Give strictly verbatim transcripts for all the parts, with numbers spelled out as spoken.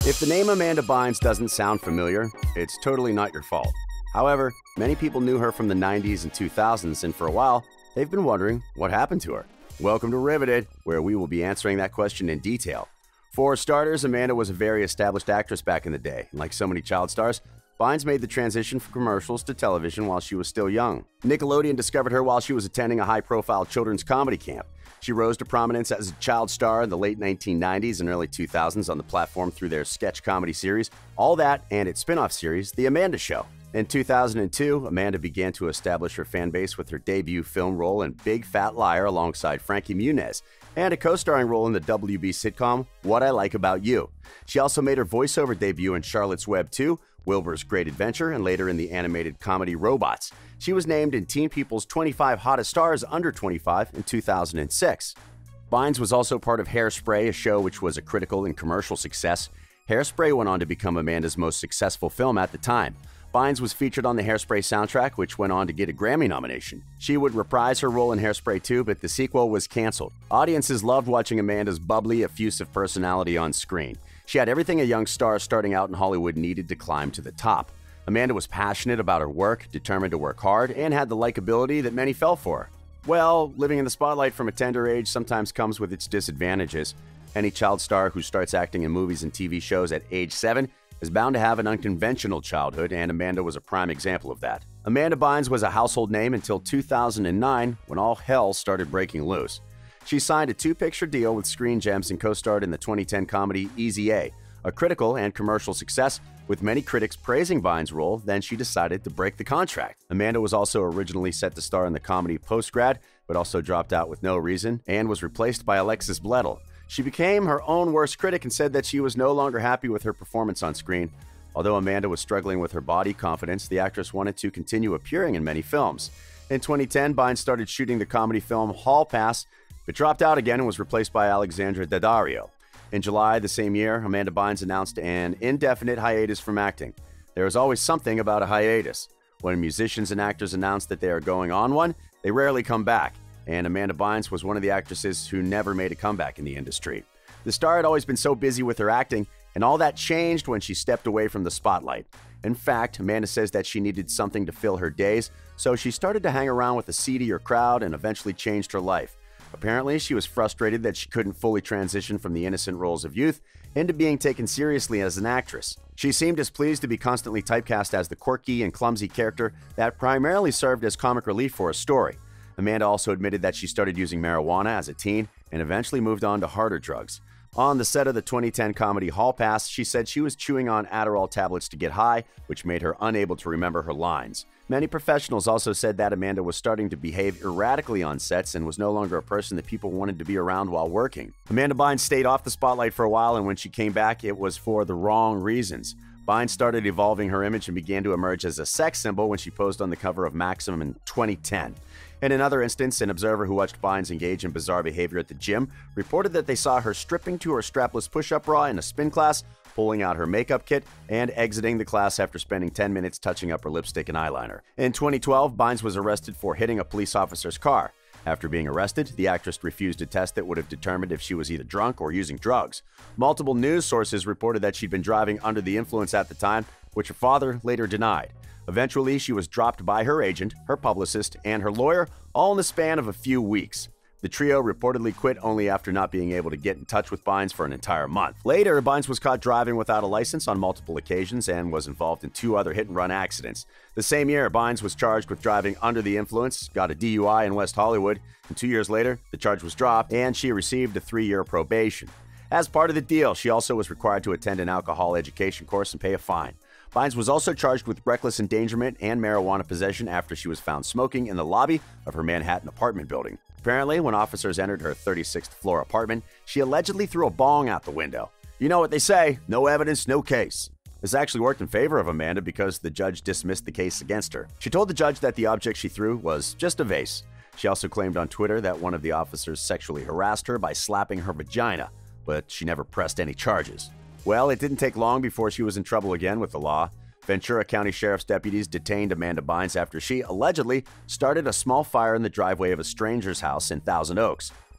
If the name Amanda Bynes doesn't sound familiar, it's totally not your fault. However, many people knew her from the nineties and two thousands, and for a while, they've been wondering what happened to her. Welcome to Riveted, where we will be answering that question in detail. For starters, Amanda was a very established actress back in the day, and like so many child stars, Bynes made the transition from commercials to television while she was still young. Nickelodeon discovered her while she was attending a high-profile children's comedy camp. She rose to prominence as a child star in the late nineteen nineties and early two thousands on the platform through their sketch comedy series, All That, and its spin-off series, The Amanda Show. In two thousand two, Amanda began to establish her fan base with her debut film role in Big Fat Liar alongside Frankie Muniz, and a co-starring role in the W B sitcom What I Like About You. She also made her voiceover debut in Charlotte's Web two, Wilbur's Great Adventure, and later in the animated comedy Robots. She was named in Teen People's twenty-five Hottest Stars Under twenty-five in two thousand six. Bynes was also part of Hairspray, a show which was a critical and commercial success. Hairspray went on to become Amanda's most successful film at the time. Bynes was featured on the Hairspray soundtrack, which went on to get a Grammy nomination. She would reprise her role in Hairspray two, but the sequel was canceled. Audiences loved watching Amanda's bubbly, effusive personality on screen. She had everything a young star starting out in Hollywood needed to climb to the top. Amanda was passionate about her work, determined to work hard, and had the likability that many fell for. Well, living in the spotlight from a tender age sometimes comes with its disadvantages. Any child star who starts acting in movies and T V shows at age seven is bound to have an unconventional childhood, and Amanda was a prime example of that. Amanda Bynes was a household name until two thousand nine, when all hell started breaking loose. She signed a two-picture deal with Screen Gems and co-starred in the twenty ten comedy Easy A, a critical and commercial success, with many critics praising Bynes' role. Then she decided to break the contract. Amanda was also originally set to star in the comedy Postgrad, but also dropped out with no reason and was replaced by Alexis Bledel. She became her own worst critic and said that she was no longer happy with her performance on screen. Although Amanda was struggling with her body confidence, the actress wanted to continue appearing in many films. In twenty ten, Bynes started shooting the comedy film Hall Pass, but dropped out again and was replaced by Alexandra Daddario. In July the same year, Amanda Bynes announced an indefinite hiatus from acting. There is always something about a hiatus. When musicians and actors announce that they are going on one, they rarely come back. And Amanda Bynes was one of the actresses who never made a comeback in the industry. The star had always been so busy with her acting, and all that changed when she stepped away from the spotlight. In fact, Amanda says that she needed something to fill her days, so she started to hang around with a seedier crowd and eventually changed her life. Apparently, she was frustrated that she couldn't fully transition from the innocent roles of youth into being taken seriously as an actress. She seemed displeased to be constantly typecast as the quirky and clumsy character that primarily served as comic relief for a story. Amanda also admitted that she started using marijuana as a teen and eventually moved on to harder drugs. On the set of the twenty ten comedy Hall Pass, she said she was chewing on Adderall tablets to get high, which made her unable to remember her lines. Many professionals also said that Amanda was starting to behave erratically on sets and was no longer a person that people wanted to be around while working. Amanda Bynes stayed off the spotlight for a while, and when she came back, it was for the wrong reasons. Bynes started evolving her image and began to emerge as a sex symbol when she posed on the cover of Maxim in twenty ten. In another instance, an observer who watched Bynes engage in bizarre behavior at the gym reported that they saw her stripping to her strapless push-up bra in a spin class, pulling out her makeup kit, and exiting the class after spending ten minutes touching up her lipstick and eyeliner. In twenty twelve, Bynes was arrested for hitting a police officer's car. After being arrested, the actress refused a test that would have determined if she was either drunk or using drugs. Multiple news sources reported that she'd been driving under the influence at the time, which her father later denied. Eventually, she was dropped by her agent, her publicist, and her lawyer, all in the span of a few weeks. The trio reportedly quit only after not being able to get in touch with Bynes for an entire month. Later, Bynes was caught driving without a license on multiple occasions and was involved in two other hit-and-run accidents. The same year, Bynes was charged with driving under the influence, got a D U I in West Hollywood, and two years later, the charge was dropped and she received a three-year probation. As part of the deal, she also was required to attend an alcohol education course and pay a fine. Bynes was also charged with reckless endangerment and marijuana possession after she was found smoking in the lobby of her Manhattan apartment building. Apparently, when officers entered her thirty-sixth floor apartment, she allegedly threw a bong out the window. You know what they say, no evidence, no case. This actually worked in favor of Amanda because the judge dismissed the case against her. She told the judge that the object she threw was just a vase. She also claimed on Twitter that one of the officers sexually harassed her by slapping her vagina, but she never pressed any charges. Well, it didn't take long before she was in trouble again with the law. Ventura County Sheriff's deputies detained Amanda Bynes after she allegedly started a small fire in the driveway of a stranger's house in Thousand Oaks.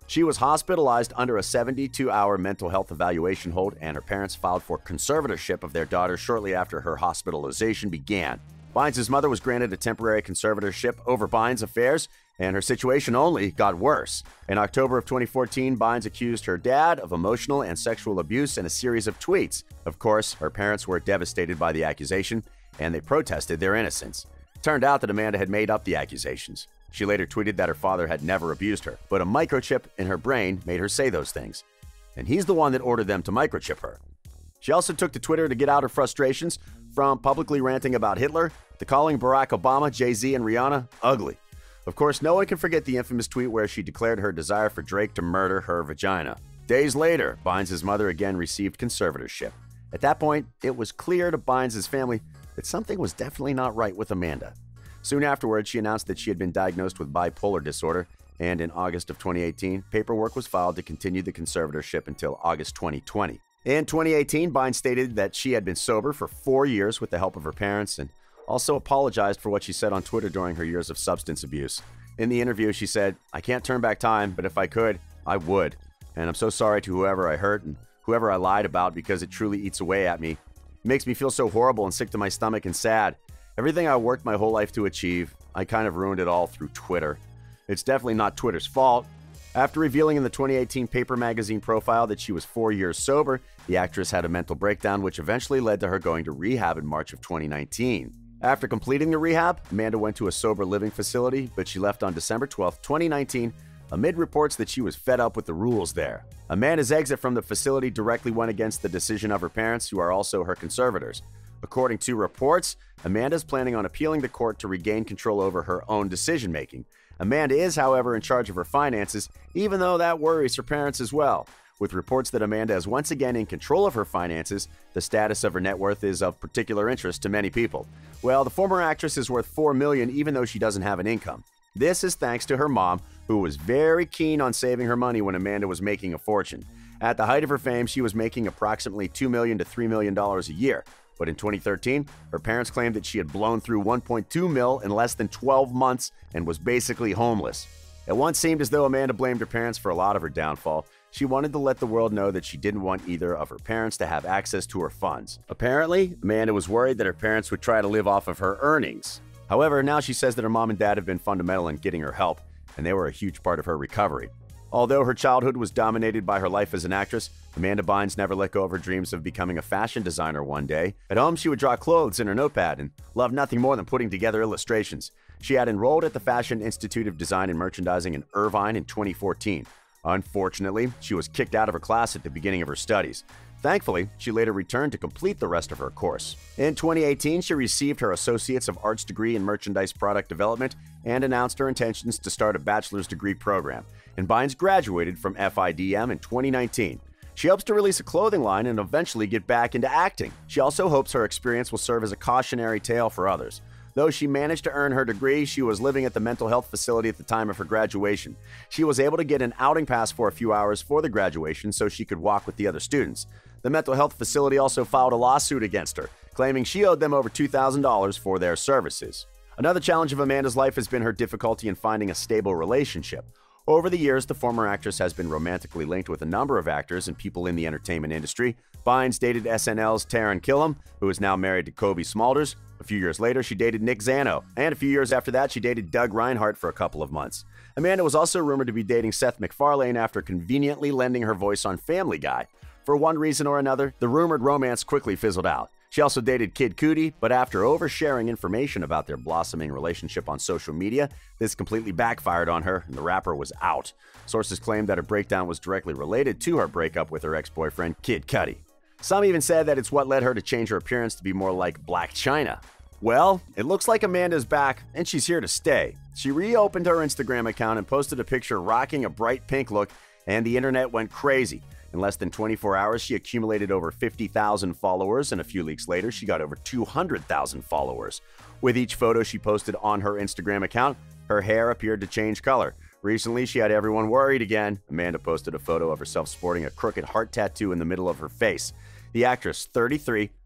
She was hospitalized under a seventy-two hour mental health evaluation hold, and her parents filed for conservatorship of their daughter shortly after her hospitalization began. Bynes' mother was granted a temporary conservatorship over Bynes' affairs, and her situation only got worse. In October of twenty fourteen, Bynes accused her dad of emotional and sexual abuse in a series of tweets. Of course, her parents were devastated by the accusation, and they protested their innocence. It turned out that Amanda had made up the accusations. She later tweeted that her father had never abused her, but a microchip in her brain made her say those things. And he's the one that ordered them to microchip her. She also took to Twitter to get out her frustrations, from publicly ranting about Hitler to calling Barack Obama, Jay-Z, and Rihanna ugly. Of course, no one can forget the infamous tweet where she declared her desire for Drake to murder her vagina. Days later, Bynes' mother again received conservatorship. At that point, it was clear to Bynes' family that something was definitely not right with Amanda. Soon afterwards, she announced that she had been diagnosed with bipolar disorder, and in August of twenty eighteen, paperwork was filed to continue the conservatorship until August twenty twenty. In twenty eighteen, Bynes stated that she had been sober for four years with the help of her parents, and also apologized for what she said on Twitter during her years of substance abuse. In the interview, she said, "I can't turn back time, but if I could, I would. And I'm so sorry to whoever I hurt and whoever I lied about, because it truly eats away at me. It makes me feel so horrible and sick to my stomach and sad. Everything I worked my whole life to achieve, I kind of ruined it all through Twitter. It's definitely not Twitter's fault." After revealing in the twenty eighteen Paper magazine profile that she was four years sober, the actress had a mental breakdown, which eventually led to her going to rehab in March of twenty nineteen. After completing the rehab, Amanda went to a sober living facility, but she left on December twelfth, twenty nineteen, amid reports that she was fed up with the rules there. Amanda's exit from the facility directly went against the decision of her parents, who are also her conservators. According to reports, Amanda's planning on appealing the court to regain control over her own decision-making. Amanda is, however, in charge of her finances, even though that worries her parents as well. With reports that Amanda is once again in control of her finances, the status of her net worth is of particular interest to many people. Well, the former actress is worth four million dollars even though she doesn't have an income. This is thanks to her mom, who was very keen on saving her money when Amanda was making a fortune. At the height of her fame, she was making approximately two million dollars to three million dollars a year. But in twenty thirteen, her parents claimed that she had blown through one point two mil in less than twelve months and was basically homeless. It once seemed as though Amanda blamed her parents for a lot of her downfall. She wanted to let the world know that she didn't want either of her parents to have access to her funds. Apparently, Amanda was worried that her parents would try to live off of her earnings. However, now she says that her mom and dad have been fundamental in getting her help, and they were a huge part of her recovery. Although her childhood was dominated by her life as an actress, Amanda Bynes never let go of her dreams of becoming a fashion designer one day. At home, she would draw clothes in her notepad and loved nothing more than putting together illustrations. She had enrolled at the Fashion Institute of Design and Merchandising in Irvine in twenty fourteen. Unfortunately, she was kicked out of her class at the beginning of her studies. Thankfully, she later returned to complete the rest of her course. In twenty eighteen, she received her Associates of Arts degree in Merchandise Product Development and announced her intentions to start a bachelor's degree program. And Bynes graduated from F I D M in twenty nineteen. She hopes to release a clothing line and eventually get back into acting. She also hopes her experience will serve as a cautionary tale for others. Though she managed to earn her degree, she was living at the mental health facility at the time of her graduation. She was able to get an outing pass for a few hours for the graduation so she could walk with the other students. The mental health facility also filed a lawsuit against her, claiming she owed them over two thousand dollars for their services. Another challenge of Amanda's life has been her difficulty in finding a stable relationship. Over the years, the former actress has been romantically linked with a number of actors and people in the entertainment industry. Bynes dated S N L's Taran Killam, who is now married to Kobe Smulders. A few years later, she dated Nick Zano, and a few years after that, she dated Doug Reinhardt for a couple of months. Amanda was also rumored to be dating Seth MacFarlane after conveniently lending her voice on Family Guy. For one reason or another, the rumored romance quickly fizzled out. She also dated Kid Cudi, but after oversharing information about their blossoming relationship on social media, this completely backfired on her, and the rapper was out. Sources claimed that her breakdown was directly related to her breakup with her ex-boyfriend, Kid Cudi. Some even said that it's what led her to change her appearance to be more like Black China. Well, it looks like Amanda's back, and she's here to stay. She reopened her Instagram account and posted a picture rocking a bright pink look, and the internet went crazy. In less than twenty-four hours, she accumulated over fifty thousand followers, and a few weeks later, she got over two hundred thousand followers. With each photo she posted on her Instagram account, her hair appeared to change color. Recently, she had everyone worried again. Amanda posted a photo of herself sporting a crooked heart tattoo in the middle of her face. The actress, thirty-three,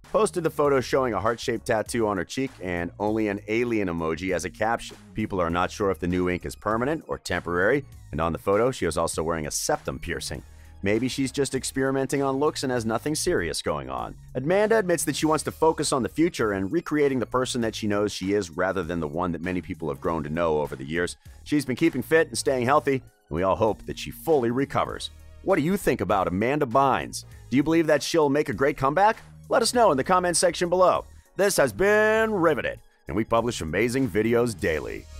posted the photo showing a heart-shaped tattoo on her cheek and only an alien emoji as a caption. People are not sure if the new ink is permanent or temporary, and on the photo, she was also wearing a septum piercing. Maybe she's just experimenting on looks and has nothing serious going on. Amanda admits that she wants to focus on the future and recreating the person that she knows she is rather than the one that many people have grown to know over the years. She's been keeping fit and staying healthy, and we all hope that she fully recovers. What do you think about Amanda Bynes? Do you believe that she'll make a great comeback? Let us know in the comments section below. This has been Riveted, and we publish amazing videos daily.